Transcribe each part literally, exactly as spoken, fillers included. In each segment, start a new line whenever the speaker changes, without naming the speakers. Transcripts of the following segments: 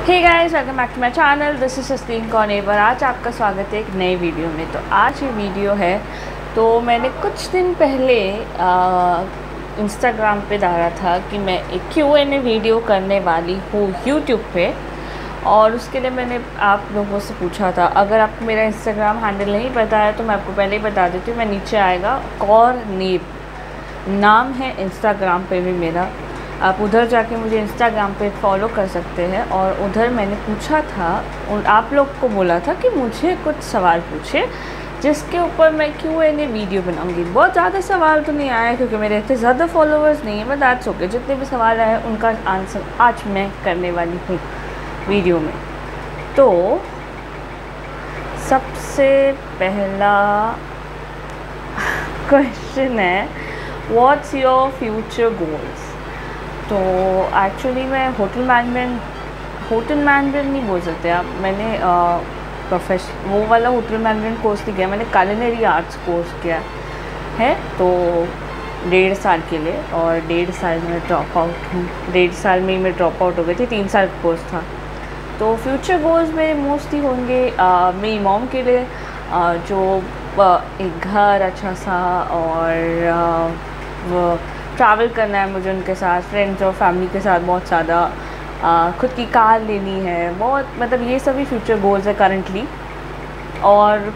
Hey guys, welcome back to my channel. This is Tasleem Kaunebar. आज आपका स्वागत है एक नए वीडियो में। तो आज ये वीडियो है, तो मैंने कुछ दिन पहले इंस्टाग्राम पे डाला था कि मैं एक क्यू एन ए वीडियो करने वाली हूँ यूट्यूब पे, और उसके लिए मैंने आप लोगों से पूछा था। अगर आपको मेरा इंस्टाग्राम हैंडल नहीं पता है तो मैं आपको पहले ही बता देती हूँ। मैं नीचे आएगा कौरनेब नाम है इंस्टाग्राम पे भी मेरा। आप उधर जाके मुझे इंस्टाग्राम पे फॉलो कर सकते हैं। और उधर मैंने पूछा था, उन आप लोग को बोला था कि मुझे कुछ सवाल पूछे जिसके ऊपर मैं क्यू एन ए वीडियो बनाऊंगी। बहुत ज़्यादा सवाल तो नहीं आया क्योंकि मेरे इतने ज़्यादा फॉलोअर्स नहीं है, बट दैट्स ओके। जितने भी सवाल आए उनका आंसर आज मैं करने वाली हूँ वीडियो में। तो सबसे पहला क्वेश्चन है, व्हाट्स योर फ्यूचर गोल्स? तो एक्चुअली मैं होटल मैनेजमेंट होटल मैनेजमेंट नहीं बोल सकते आप। मैंने प्रोफेशन वो वाला होटल मैनेजमेंट कोर्स नहीं किया, मैंने कुलिनरी आर्ट्स कोर्स किया है। तो डेढ़ साल के लिए, और डेढ़ साल में ड्रॉप आउट हूँ। डेढ़ साल में ही मैं ड्रॉप आउट हो गई थी, तीन साल का कोर्स था। तो फ्यूचर गोल्स मेरे मोस्टली होंगे uh, मेरी मॉम के लिए uh, जो uh, एक घर अच्छा सा, और uh, वो ट्रैवल करना है मुझे उनके साथ, फ्रेंड्स और फैमिली के साथ बहुत ज़्यादा। खुद की कार लेनी है, बहुत मतलब ये सभी फ्यूचर गोल्स है करंटली। और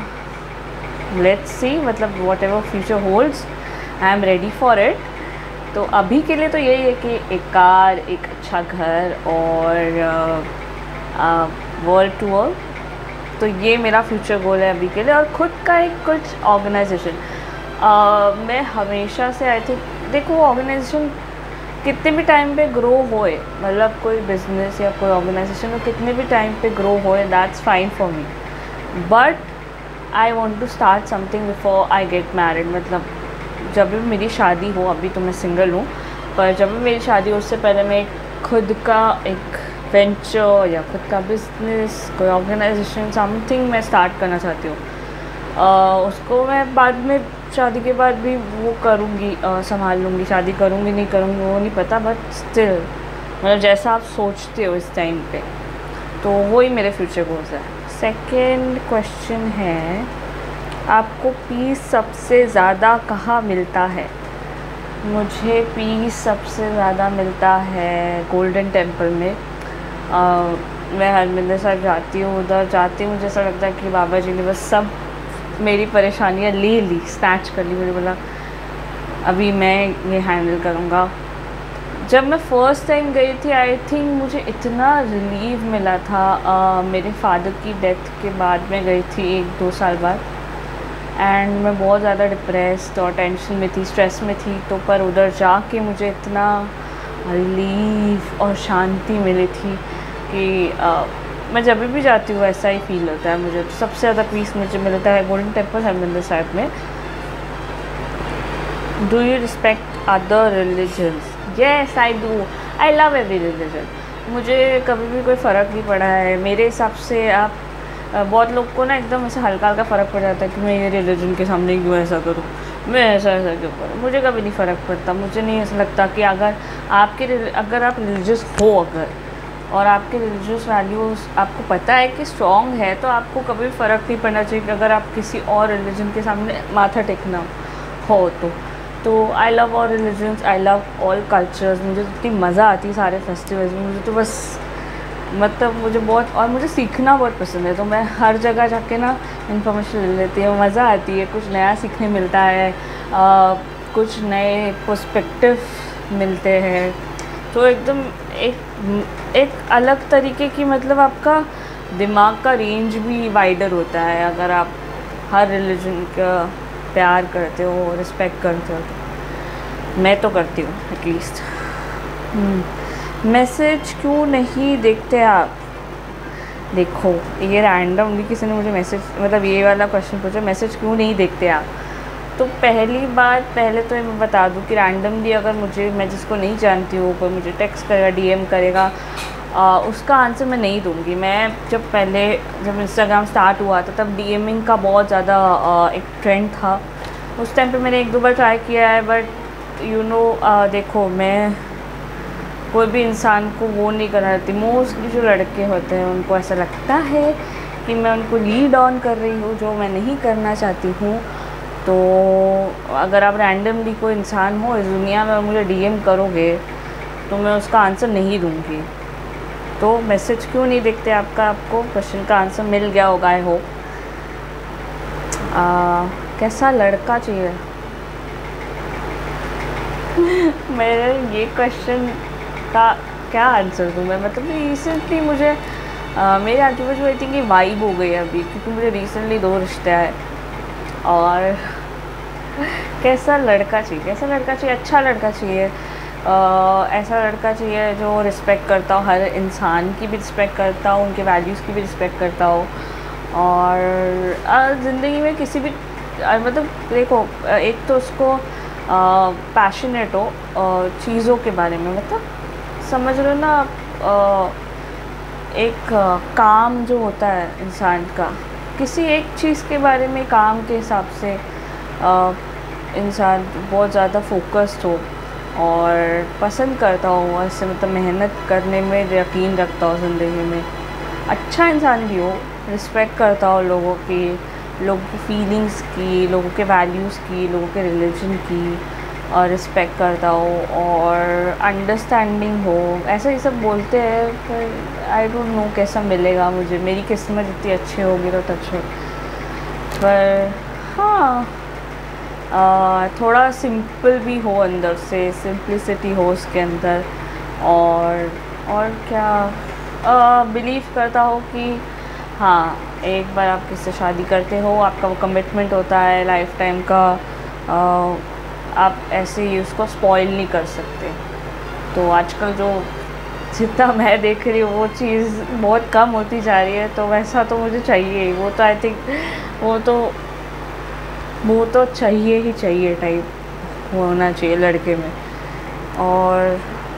लेट्स सी, मतलब whatever future holds, I am ready for it. तो अभी के लिए तो यही है कि एक कार, एक अच्छा घर, और वर्ल्ड टूर। तो ये मेरा फ्यूचर गोल है अभी के लिए। और ख़ुद का एक कुछ ऑर्गेनाइजेशन। uh, मैं हमेशा से आई थिंक, देखो ऑर्गेनाइजेशन कितने भी टाइम पे ग्रो होए, मतलब कोई बिजनेस या कोई ऑर्गेनाइजेशन को कितने भी टाइम पे ग्रो होए, that's fine for me. But I want to start something before I get married. मतलब जब भी मेरी शादी हो, अभी तो मैं सिंगल हूँ, पर जब भी मेरी शादी हो उससे पहले मैं खुद का एक वेंचर या खुद का बिजनेस, कोई ऑर्गेनाइजेशन, समथिंग मैं स्टार्ट करना चाहती हूँ। uh, उसको मैं बाद में शादी के बाद भी वो करूँगी, संभाल लूँगी। शादी करूँगी नहीं करूँगी वो नहीं पता, बट स्टिल मतलब जैसा आप सोचते हो इस टाइम पे, तो वही मेरे फ्यूचर गोल्स है। सेकंड क्वेश्चन है, आपको पीस सबसे ज़्यादा कहाँ मिलता है? मुझे पीस सबसे ज़्यादा मिलता है गोल्डन टेम्पल में। आ, मैं हरमिंदर साहिब जाती हूँ, उधर जाती हूँ मुझे ऐसा लगता है कि बाबा जी ने बस सब मेरी परेशानियाँ ले ली, स्नैच कर ली। मुझे बोला अभी मैं ये हैंडल करूँगा। जब मैं फ़र्स्ट टाइम गई थी, आई थिंक मुझे इतना रिलीफ मिला था। uh, मेरे फादर की डेथ के बाद मैं गई थी, एक दो साल बाद, एंड मैं बहुत ज़्यादा डिप्रेस्ड और टेंशन में थी, स्ट्रेस में थी। तो पर उधर जाके मुझे इतना रिलीफ और शांति मिली थी कि uh, मैं जब भी जाती हूँ ऐसा ही फील होता है मुझे। तो सबसे ज़्यादा पीस मुझे मिलता है गोल्डन टेम्पल हरमिंदर साहिब में। Do you respect other religions? Yes I do, I love every religion. मुझे कभी भी कोई फ़र्क नहीं पड़ा है मेरे हिसाब से। आप बहुत लोग को ना एकदम ऐसा हल्का हल्का फ़र्क पड़ जाता है कि मैं ये रिलीजन के सामने क्यों ऐसा करूँ, मैं ऐसा ऐसा क्यों करूँ। मुझे कभी नहीं फ़र्क पड़ता। मुझे नहीं ऐसा लगता कि अगर आपके अगर आप रिलीजियस हो, अगर और आपके रिलीजियस वैल्यूज़ आपको पता है कि स्ट्रॉन्ग है, तो आपको कभी फ़र्क नहीं पड़ना चाहिए कि अगर आप किसी और रिलीजन के सामने माथा टेकना हो तो। तो I love all religions, I love all cultures. मुझे इतनी मज़ा आती है सारे फेस्टिवल्स में। मुझे तो बस मतलब मुझे बहुत, और मुझे सीखना बहुत पसंद है। तो मैं हर जगह जाके ना इन्फॉर्मेशन ले लेती हूँ, मज़ा आती है, कुछ नया सीखने मिलता है, आ, कुछ नए पर्सपेक्टिव मिलते हैं। तो एकदम एक एक अलग तरीके की, मतलब आपका दिमाग का रेंज भी वाइडर होता है अगर आप हर रिलीजन का प्यार करते हो, रिस्पेक्ट करते हो। तो मैं तो करती हूँ एटलीस्ट। मैसेज क्यों नहीं देखते आप? देखो ये रैंडमली किसी ने मुझे मैसेज, मतलब ये वाला क्वेश्चन पूछा, मैसेज क्यों नहीं देखते आप? तो पहली बात, पहले तो मैं बता दूं कि रैंडमली अगर मुझे, मैं जिसको नहीं जानती हूँ, कोई मुझे टेक्स्ट करेगा, डीएम करेगा, आ, उसका आंसर मैं नहीं दूंगी। मैं जब पहले जब इंस्टाग्राम स्टार्ट हुआ था तब डीएमिंग का बहुत ज़्यादा एक ट्रेंड था। उस टाइम पे मैंने एक दो बार ट्राई किया है, बट यू नो देखो मैं कोई भी इंसान को वो नहीं करना चाहती। मोस्टली जो लड़के होते हैं उनको ऐसा लगता है कि मैं उनको लीड ऑन कर रही हूँ, जो मैं नहीं करना चाहती हूँ। तो अगर आप रैंडमली कोई इंसान हो इस दुनिया में और मुझे डीएम करोगे तो मैं उसका आंसर नहीं दूँगी। तो मैसेज क्यों नहीं देखते आपका? आपको क्वेश्चन का आंसर मिल गया होगा आई होप। कैसा लड़का चाहिए? मेरे ये क्वेश्चन का क्या आंसर दूँ मैं? मतलब रिसेंटली मुझे आ, मेरे आजू बाजू आई थिंक ये वाइब हो गई है अभी, क्योंकि मुझे रिसेंटली दो रिश्ते आए। और कैसा लड़का चाहिए? कैसा लड़का चाहिए? अच्छा लड़का चाहिए। आ, ऐसा लड़का चाहिए जो रिस्पेक्ट करता हो, हर इंसान की भी रिस्पेक्ट करता हो, उनके वैल्यूज़ की भी रिस्पेक्ट करता हो। और ज़िंदगी में किसी भी आ, मतलब देखो, एक तो उसको पैशनेट हो चीज़ों के बारे में, मतलब समझ लो ना आप, एक काम जो होता है इंसान का, किसी एक चीज़ के बारे में काम के हिसाब से इंसान बहुत ज़्यादा फोकस्ड हो और पसंद करता हो, ऐसे मतलब मेहनत करने में यकीन रखता हो ज़िंदगी में, अच्छा इंसान भी हो, रिस्पेक्ट करता हो लोगों की, लोगों की फीलिंग्स की, लोगों के वैल्यूज़ की, लोगों के रिलीजन की और रिस्पेक्ट करता हो और अंडरस्टैंडिंग हो। ऐसा ही सब बोलते हैं, पर आई डोंट नो कैसा मिलेगा मुझे। मेरी किस्मत इतनी अच्छी होगी तो अच्छी, पर हाँ आ, थोड़ा सिंपल भी हो, अंदर से सिंप्लिसिटी हो उसके अंदर। और और क्या, बिलीव करता हो कि हाँ एक बार आप किससे शादी करते हो, आपका वो कमिटमेंट होता है लाइफ टाइम का, आ, आप ऐसे ही उसको स्पॉइल नहीं कर सकते। तो आजकल जो जितना मैं देख रही हूँ वो चीज़ बहुत कम होती जा रही है, तो वैसा तो मुझे चाहिए ही। वो तो आई थिंक वो तो वो तो चाहिए ही चाहिए टाइप होना चाहिए लड़के में। और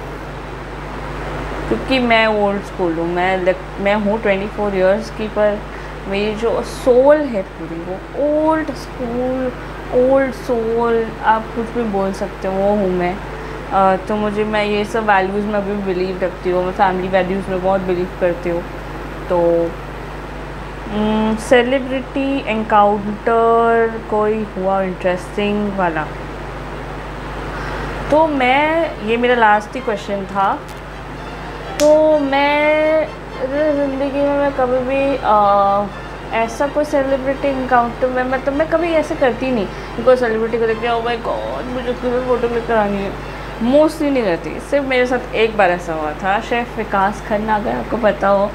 क्योंकि मैं ओल्ड स्कूल हूँ, मैं मैं हूँ ट्वेंटी फोर इयर्स की, पर मेरी जो सोल है पूरी वो ओल्ड स्कूल, ओल्ड सोल, आप कुछ भी बोल सकते हो, वो हूँ मैं। आ, तो मुझे, मैं ये सब वैल्यूज़ में अभी भी बिलीव रखती हूँ, मैं फैमिली वैल्यूज़ में बहुत बिलीव करती हूँ। तो सेलिब्रिटी एनकाउंटर कोई हुआ इंटरेस्टिंग वाला? तो मैं, ये मेरा लास्ट ही क्वेश्चन था। तो मैं ज़िंदगी में मैं कभी भी आ, ऐसा कोई सेलिब्रिटी इनकाउंटर में, मतलब मैं कभी ऐसे करती नहीं, कोई सेलिब्रिटी को देख के ओ माय गॉड मुझे उसकी फ़ोटो क्लिक करानी है, मोस्टली नहीं करती। सिर्फ मेरे साथ एक बार ऐसा हुआ था, शेफ़ विकास खन्ना, अगर आपको पता हो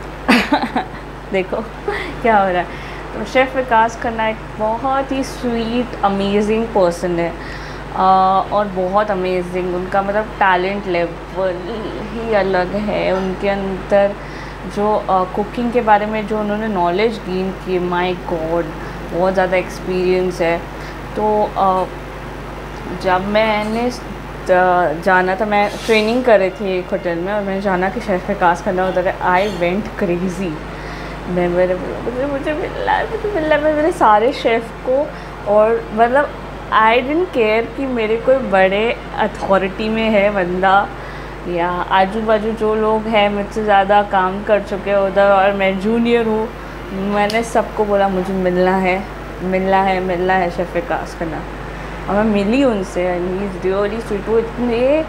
देखो क्या हो रहा है। तो शेफ़ विकास खन्ना एक बहुत ही स्वीट अमेजिंग पर्सन है, Uh, और बहुत अमेजिंग, उनका मतलब टैलेंट लेवल ही अलग है। उनके अंदर जो कुकिंग uh, के बारे में जो उन्होंने नॉलेज गेन की, माय गॉड बहुत ज़्यादा एक्सपीरियंस है। तो uh, जब मैंने जाना था, मैं ट्रेनिंग कर रही थी एक होटल में और मैंने जाना कि शेफ़ विकास खन्ना उधर है, आई वेंट क्रेज़ी। मैं मेरे मुझे मुझे मिला मुझे मिला मैं मेरे सारे शेफ़ को, और मतलब आई डेंट केयर कि मेरे कोई बड़े अथॉरिटी में है बंदा या आजू बाजू जो लोग हैं मुझसे ज़्यादा काम कर चुके हैं उधर और मैं जूनियर हूँ। मैंने सबको बोला मुझे मिलना है मिलना है मिलना है शेफ़ विकास खन्ना, और मैं मिली उनसे। And he is really sweet, वो इतने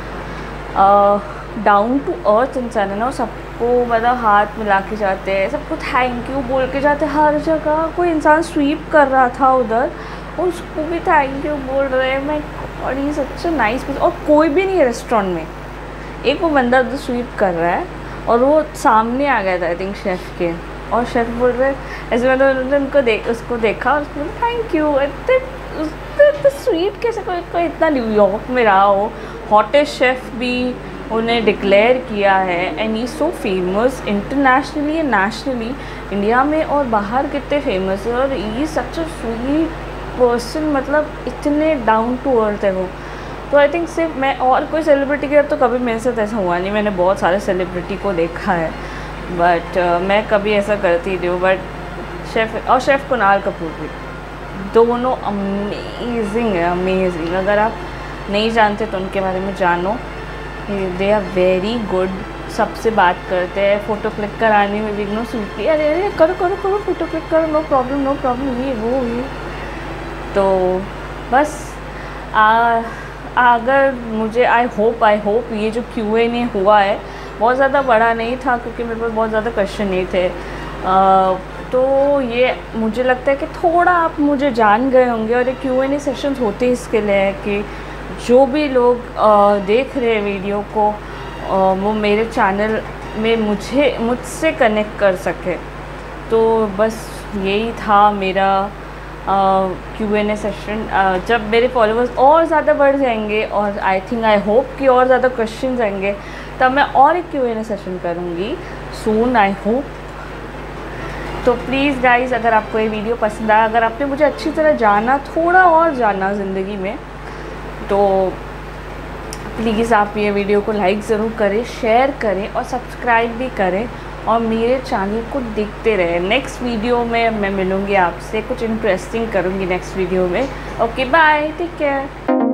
डाउन टू अर्थ इंसान है ना, सबको मतलब हाथ मिला के जाते हैं, सबको थैंक यू बोल के जाते हैं हर जगह। कोई इंसान स्वीप कर रहा था उधर, उसको भी थैंक यू बोल रहे हैं। मैं और ये सच नाइस, और कोई भी नहीं है रेस्टोरेंट में, एक वो बंदा जो स्वीप कर रहा है और वो सामने आ गया था आई थिंक शेफ़ के, और शेफ़ बोल रहे ऐसे, मतलब उनको देख उसको देखा और उसको थैंक यू। इतने स्वीट कैसे कोई कोई इतना न्यूयॉर्क में रहा हो, हॉटेस्ट शेफ़ भी उन्हें डिक्लेयर किया है, and he so famous internationally and nationally, India में और बाहर कितने फेमस है। और ये सच अ स्वीट पर्सन, मतलब इतने डाउन टू अर्थ है वो। तो आई थिंक सिर्फ मैं, और कोई सेलिब्रिटी के तो कभी मेरे साथ ऐसा हुआ नहीं, मैंने बहुत सारे सेलिब्रिटी को देखा है, बट uh, मैं कभी ऐसा करती नहीं हूँ। बट शेफ़ और शेफ़ कुणाल कपूर भी, दोनों अमेजिंग है, अमेजिंग। अगर आप नहीं जानते तो उनके बारे में जानो, दे आर वेरी गुड, सबसे बात करते हैं, फ़ोटो क्लिक कराने में भी इग्नोर सुनती है, अरे अरे करो करो करो फ़ोटो क्लिक करो, नो प्रॉब्लम नो प्रॉब्लम, ये वो ये। तो बस आ, अगर मुझे आई होप आई होप ये जो क्यू एन ए हुआ है बहुत ज़्यादा बड़ा नहीं था, क्योंकि मेरे पास बहुत ज़्यादा क्वेश्चन नहीं थे, आ, तो ये मुझे लगता है कि थोड़ा आप मुझे जान गए होंगे। और ये क्यू एन ए सेशंस होते इसके लिए है कि जो भी लोग आ, देख रहे हैं वीडियो को आ, वो मेरे चैनल में मुझे मुझसे कनेक्ट कर सके। तो बस यही था मेरा क्यू एन ए सेशन। जब मेरे फॉलोअर्स और ज़्यादा बढ़ जाएंगे और आई थिंक आई होप कि और ज़्यादा क्वेश्चन आएंगे, तब मैं और एक क्यू एन ए सेशन करूँगी सून, आई होप। तो प्लीज़ गाइज़, अगर आपको ये वीडियो पसंद आया, अगर आपने मुझे अच्छी तरह जाना, थोड़ा और जाना ज़िंदगी में, तो प्लीज़ आप ये वीडियो को लाइक ज़रूर करें, शेयर करें और सब्सक्राइब भी करें और मेरे चैनल को देखते रहें। नेक्स्ट वीडियो में मैं मिलूँगी आपसे, कुछ इंटरेस्टिंग करूँगी नेक्स्ट वीडियो में। Okay bye, take care.